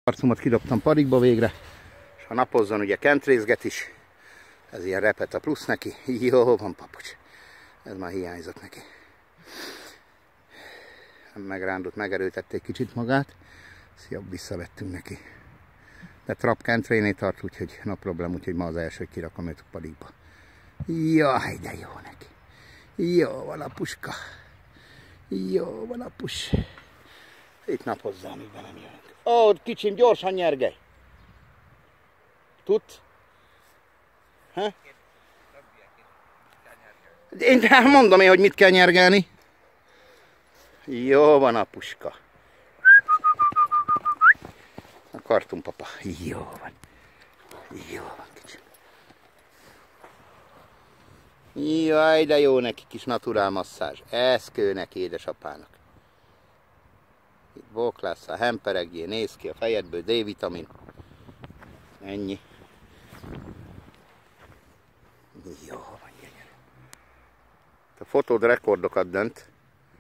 Arcomat kidobtam parikba végre, és ha napozzon ugye kentrészget is. Ez ilyen repet a plusz neki. Jó van, papucs. Ez már hiányzott neki. Megrándult, megerőtette egy kicsit magát. Ezt jobb visszavettünk neki. De trap kentrénél tart, úgyhogy no problem, úgyhogy ma az első, hogy kirakom őt a parikba. Jaj, de jó neki. Jó van a puska. Jó van a pus. Itt napozzá, amíg be nem jönünk. Ó, kicsim, gyorsan nyergej. Tudsz? Ha? Én mondom én, hogy mit kell nyergelni. Jó van a puska. A kartonpapa. Jó van. Jó van, kicsim. Jaj, de jó neki kis naturál masszázs. Ez kő neki édesapának. Itt bóklásszál, hemperegjél, néz ki a fejedből, D-vitamin. Ennyi. Jó van, gyönyörű. A fotód rekordokat dönt.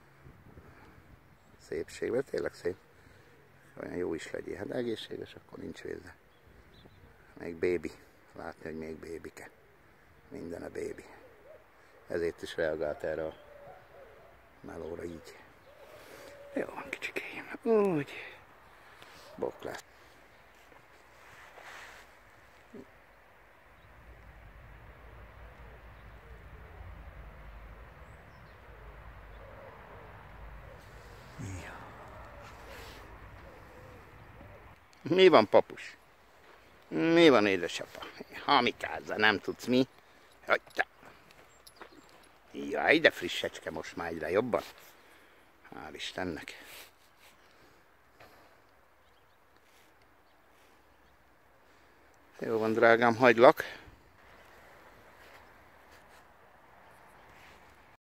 Szépségben, tényleg szép. Olyan jó is legyél. Hát egészséges, akkor nincs vége. Még bébi. Látni, hogy még bébike. Minden a bébi. Ezért is reagált erre a melóra így. Jó van, kicsikéim. Úgy. Boklás. Mi van, papus? Mi van, édesapa? Hamikázza, nem tudsz mi? Hagyta. Jaj, de frissecske most már egyre jobban. Hál' Istennek. Jó van, drágám, hagylak.